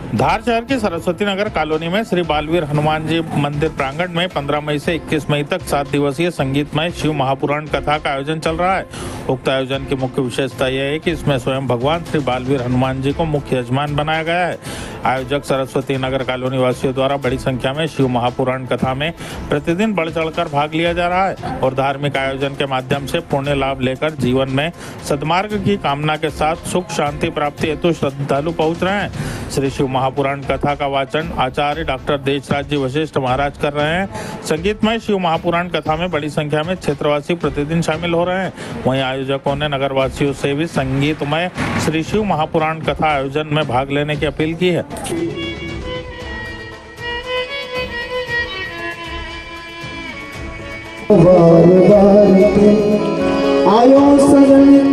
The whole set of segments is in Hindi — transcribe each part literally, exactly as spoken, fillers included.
धार शहर के सरस्वती नगर कॉलोनी में श्री बालवीर हनुमान जी मंदिर प्रांगण में पंद्रह मई से इक्कीस मई तक सात दिवसीय संगीतमय शिव महापुराण कथा का आयोजन चल रहा है। उक्त आयोजन की मुख्य विशेषता यह है कि इसमें स्वयं भगवान श्री बालवीर हनुमान जी को मुख्य यजमान बनाया गया है। आयोजक सरस्वती नगर कॉलोनी वासियों द्वारा बड़ी संख्या में शिव महापुराण कथा में प्रतिदिन बढ़ चढ़कर भाग लिया जा रहा है और धार्मिक आयोजन के माध्यम से पुण्य लाभ लेकर जीवन में सद्मार्ग की कामना के साथ सुख शांति प्राप्ति हेतु श्रद्धालु पहुँच रहे हैं। श्री शिव महापुराण कथा का वाचन आचार्य डॉक्टर देशराज जी वशिष्ठ महाराज कर रहे हैं। संगीतमय शिव महापुराण कथा में बड़ी संख्या में क्षेत्रवासी प्रतिदिन शामिल हो रहे हैं। वहीं आयोजकों ने नगरवासियों से भी संगीतमय श्री शिव महापुराण कथा आयोजन में भाग लेने की अपील की है। बार बार आयो सजन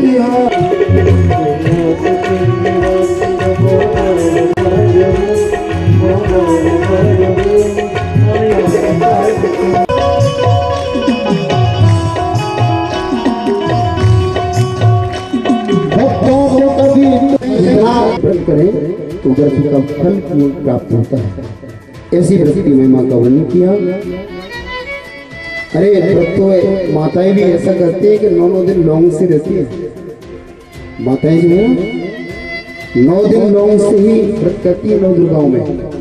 करें तो व्रत का फल प्राप्त होता है। ऐसी व्रत की महिमा का वर्णन किया। अरे व्रत तो माताएं भी ऐसा करती है कि नौ नौ दिन लौंग से रहती है। माताएं जो है नौ दिन लौंग से ही व्रत करती है नौ दुर्गाओं में।